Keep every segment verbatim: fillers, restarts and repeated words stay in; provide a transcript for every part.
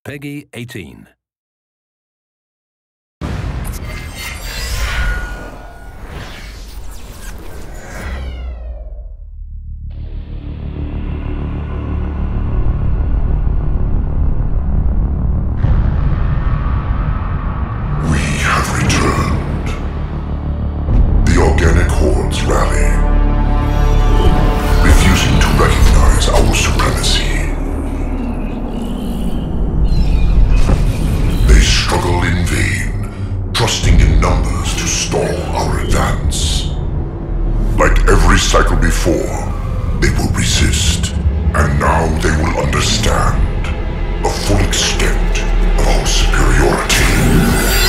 Peggy eighteen. Rally, refusing to recognize our supremacy. They struggle in vain, trusting in numbers to stall our advance. Like every cycle before, they will resist, and now they will understand the full extent of our superiority.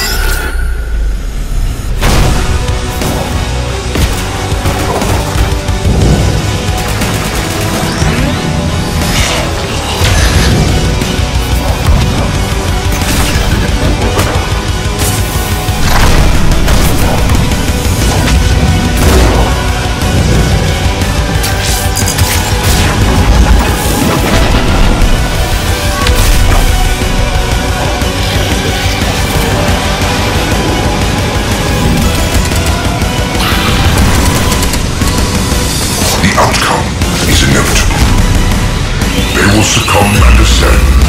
The outcome is inevitable. They will succumb and ascend.